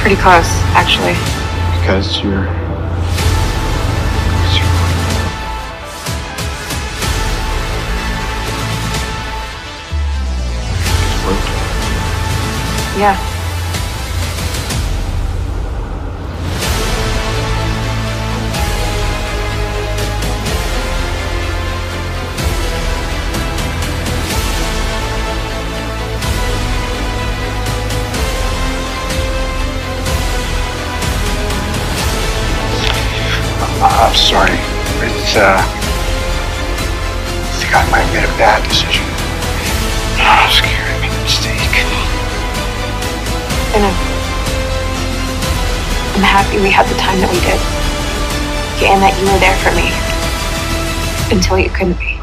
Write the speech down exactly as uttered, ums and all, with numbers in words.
pretty close, actually. Because you're... because you're... It's broken. Yeah. I'm sorry. It's, uh... I think I might have made a bad decision. I'm scared I made a mistake. And I'm, I'm happy we had the time that we did. And that you were there for me. Until you couldn't be.